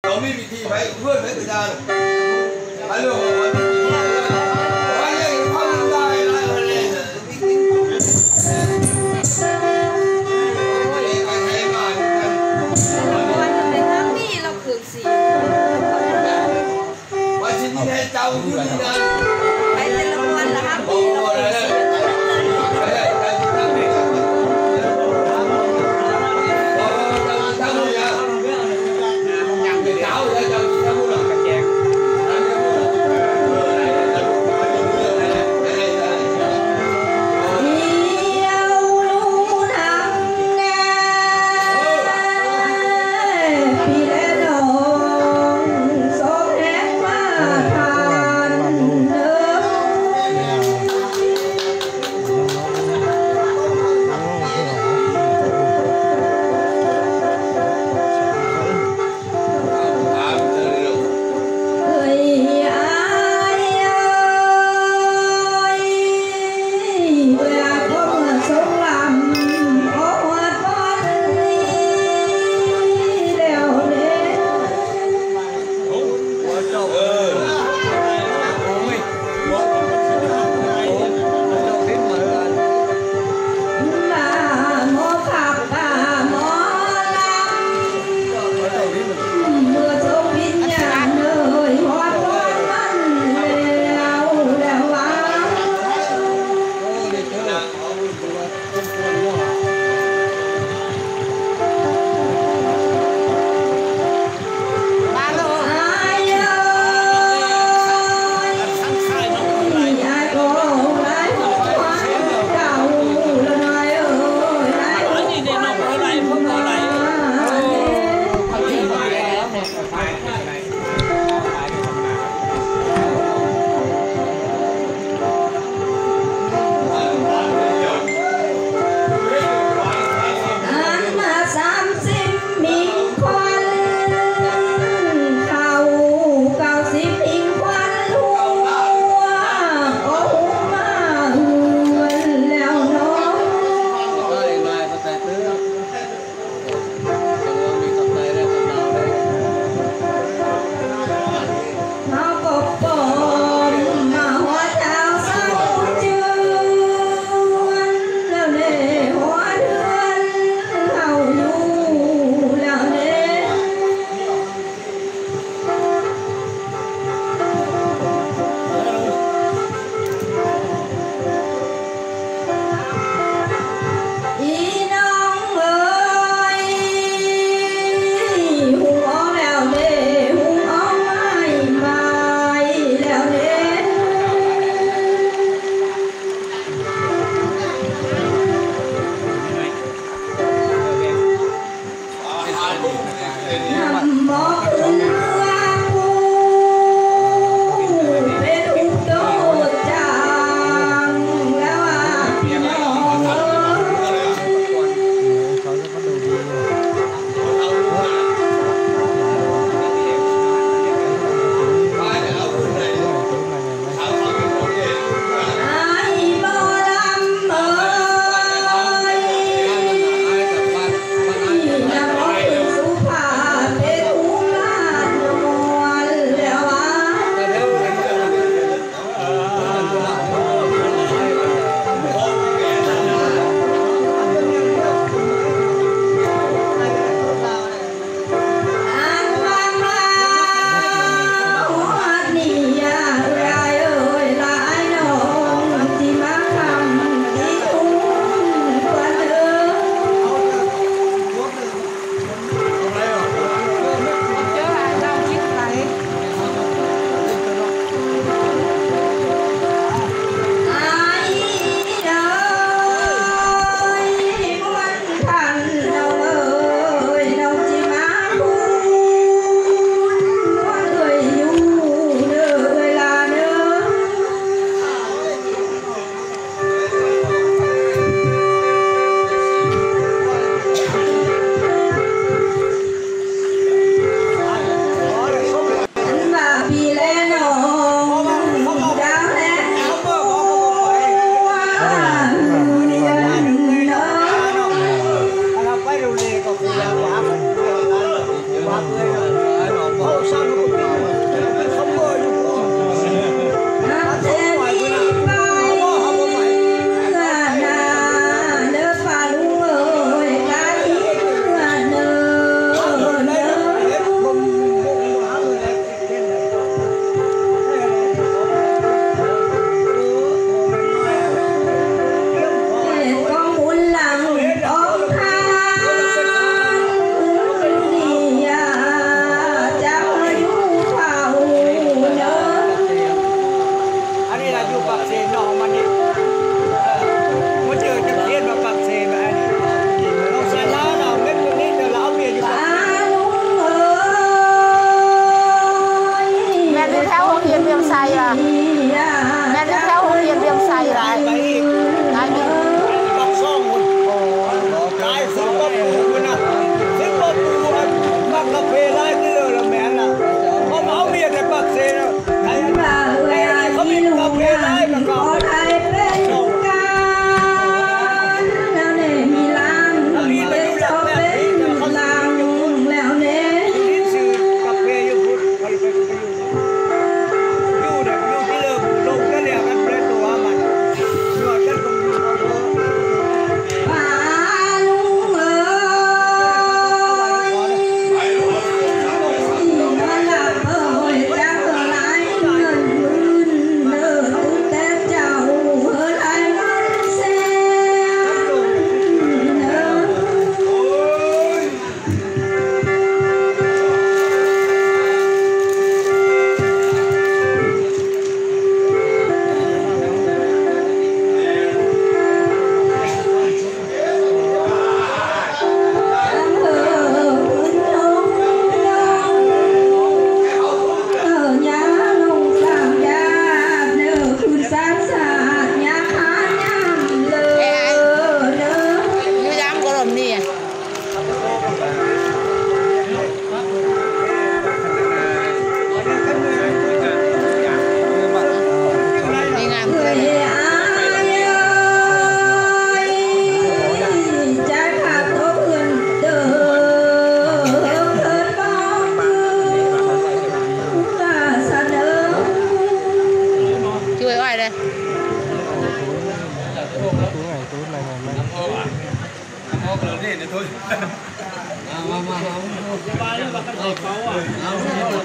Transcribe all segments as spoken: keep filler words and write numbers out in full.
có mi bị thì phải vươn phải thời gian phải luôn rồi phải vậy không dài lại nàyว่าชิ้นนี้ให้เจ้าอยู่ที่นั่นไปเจริญวันละครับปีละปีสี่ทาน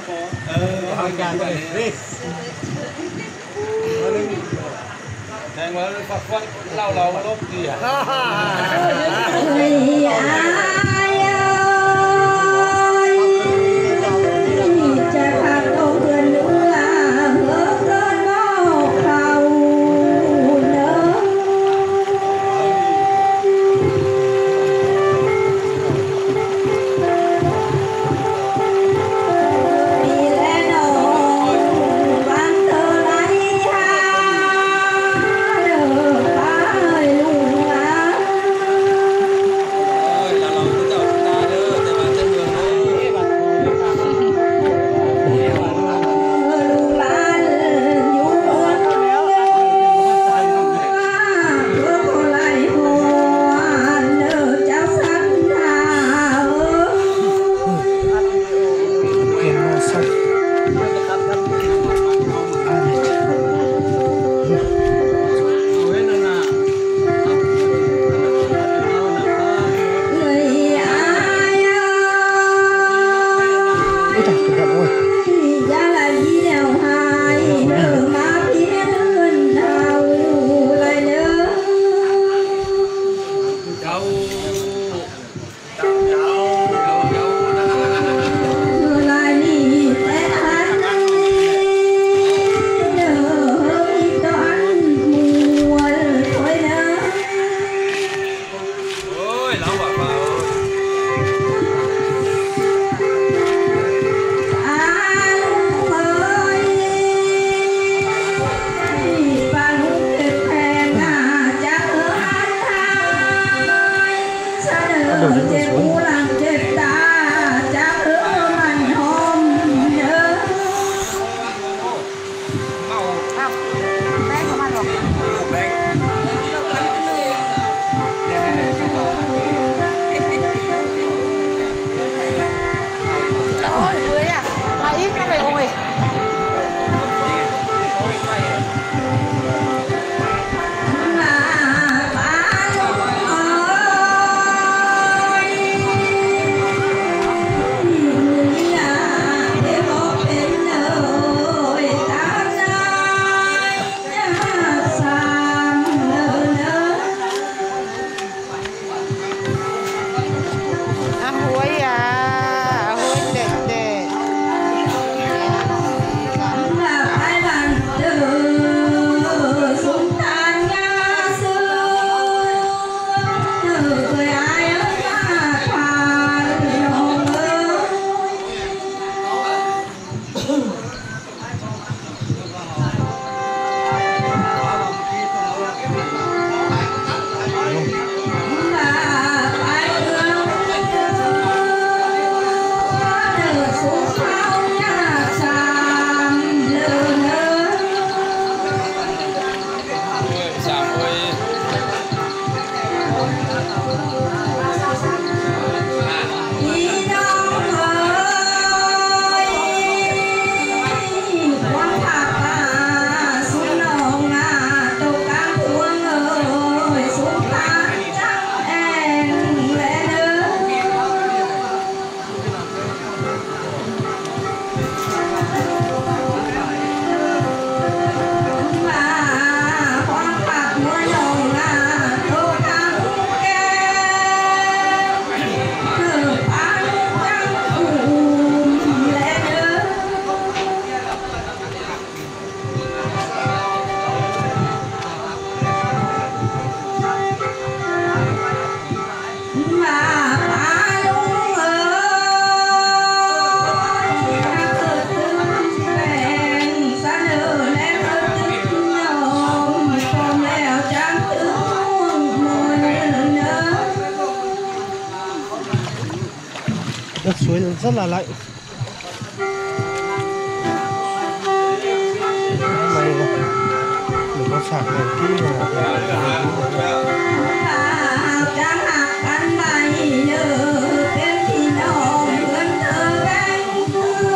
ทำการกันดิแทงว่าฟักฟักเล่าเราลบดีอ่ะจะพักเอาเพื่อนเนื้อเมื่อเกินก็เขาเนื้อมีและนอนวันเธอไหลหาเด้อไปลุงนะ là lòng của cháu chúng ta đó để mà trên đường đấy ลูกหลานอยู่คนเดียวเพื่อคนไล่หัวเนื้อเจ้าสันดาเก็บมาสักเลยอายยาละยีเดียวหายเนื้อมาเพียงเงินเท่าไรเนื้อ cháu cháu cháu cháu ลายนี้แต่อันเนื้อมีตอนมัวถอยเนื้อ ôi lão bà bà ơi อาลุงเอ้ยปาลุงเก็บแพงอ่ะจะเอออันทายเสนอเจ็บหูหลังเจ็บตาจะเออมันหอมเนื้อ mau แม่เขามาหรอก bèn โอ้ยเว้ยอ่ะมาอีกก็ไปโอ้ยมาปาลุงเอ้ยนี่ล่ะเดี๋ยวบอกเป็นเอ้ยตาใจสามเด้อเด้ออ่ะหวยอ่ะหวยเด็ดเด็ด là ai bằng từ xuống tan nga xưa từ người ai ở xa phàn hồng ơi là ai thương từ xuống sau nhà sàn lờ nơ ôi sao ơi đi đâu ơi quang thạc à xuống nồng à tàu cá cuốn ơi xuống ta trắng em lẽ nơ mà quang thạc mưa nồng à tàu cá cuốn kéo phá trắng cuốn lẽ nơ mà phá lung ơi cơ tương bèn xa nở lẽ cơ tương nhom con lèo trắng tương mùi nở Đất suối rất là lạnh. May rồi. Mình có sạc đèn kỹ rồi. mà trắng hạt ăn mày nở bên thì nồng vươn thơ cánh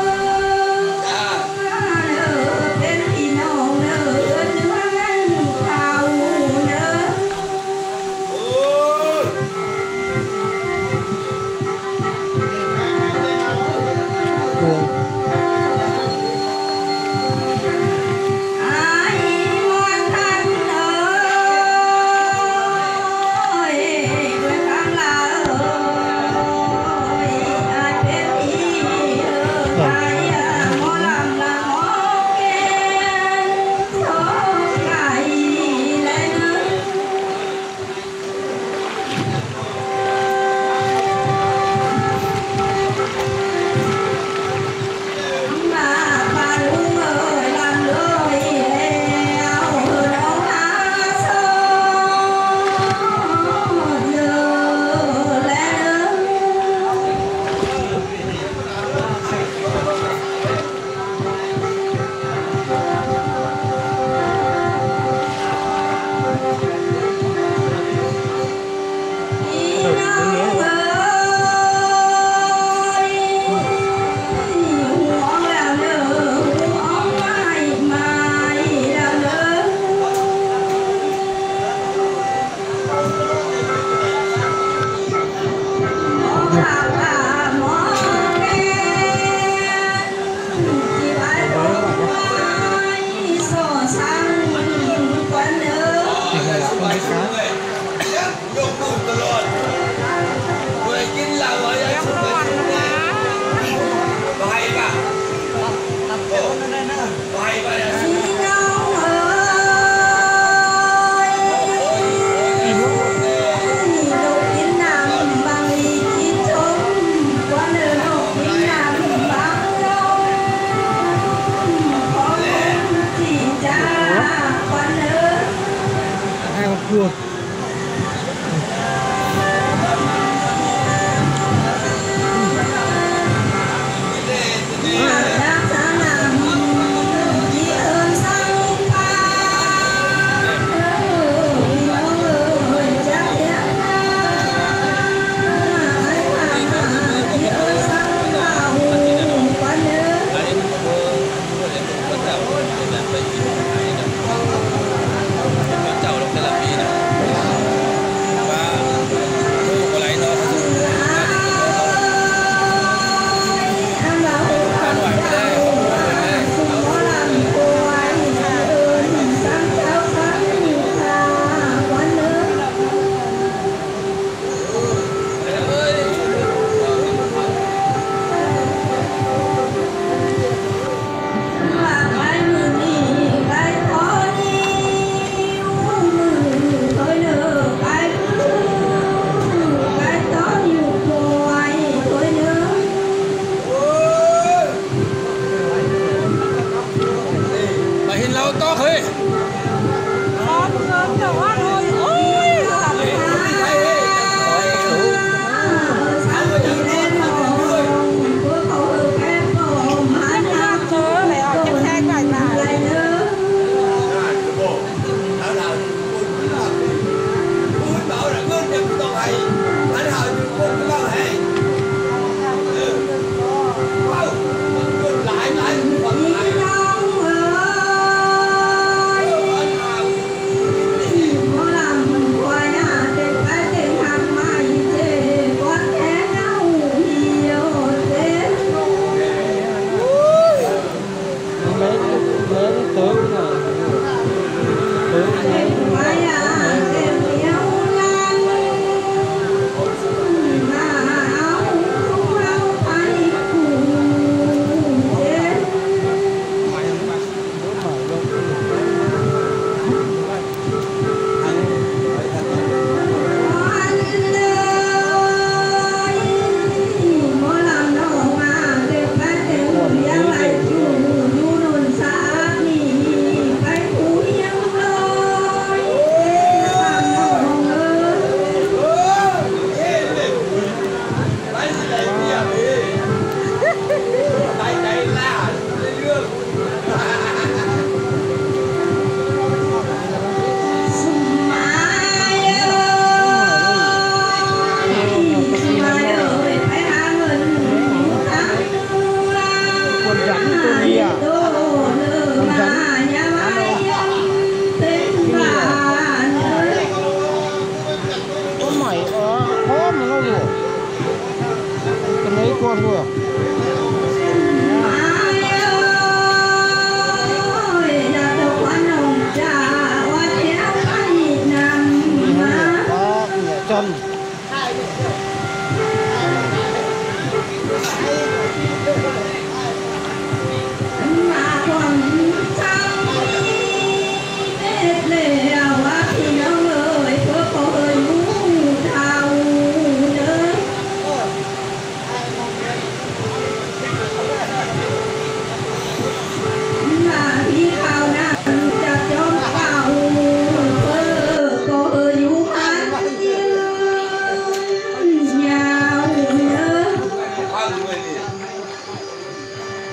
nở bên thì nồng nở vươn nước thao nở ôi Đường.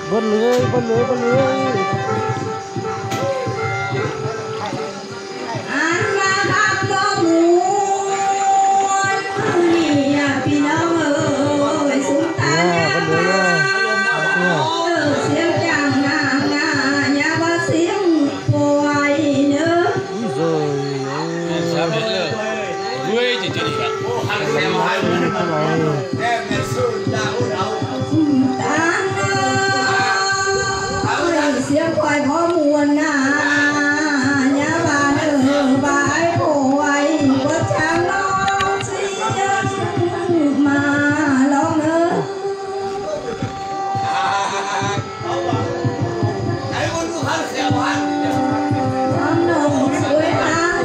บนเลยบนเลยบนเลยอันมาขับก็มวนเนี่ยพี่น้องเอ้ยสุดท้ายเนี่ยบนเลยเนี่ยเนี่ยเสียงจังงามงาอย่าว่าเสียงป่วยเนอะอุ้ยrồi Sao biết lờ Đuôi chỉ chỉ đi cả หันแซมหันทำไมแก้มเนี่ยสู้ดาวเราตาเนอะเสียงควายพอมวนนะอย่าว่าเนอะบายป่วยก็จะลองเสียงมาลองเนอะไอ้คนกูหันแซมหันความหนุ่มสวยงาม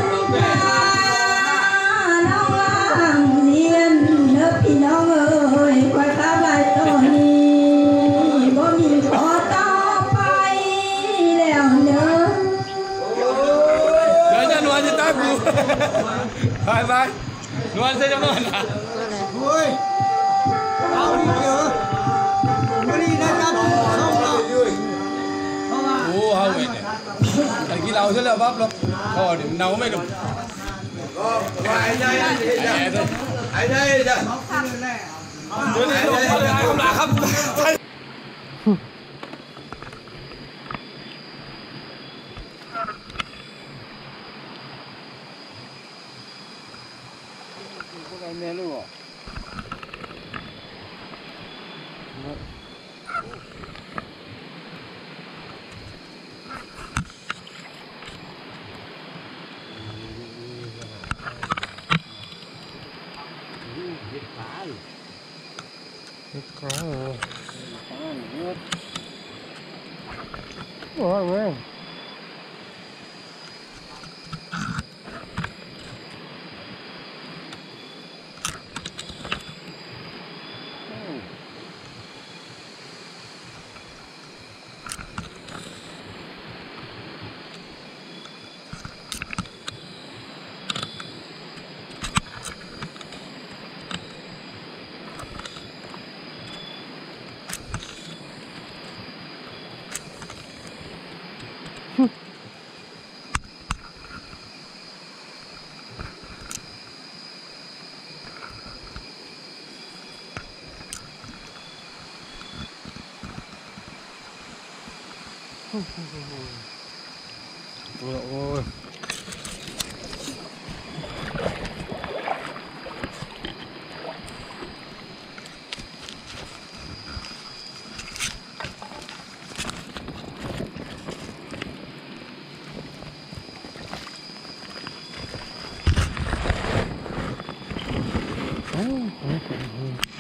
น้องล่างเรียนเนอะพี่น้องเอ้ยควายข้าวใบตัวนี้บ่มีขอต่อไปแล้วเนอะ Đấy nha nuôi trên tay bù Bye bye Nuôi sẽ cho nuôi hả เฮ้ยเอาดิเดี๋ยวไม่ได้นะครับเข้าเราเพราะว่า Ồ hao vậy này Tại khi lau sẽ là bắp lắm Thôi để nấu mới được ก็ไอ้ได้ไอ้ได้จ้ะ Đứa này không là không là không Cái này luôn à? có rồi ôi ôi ôi ôi Oh,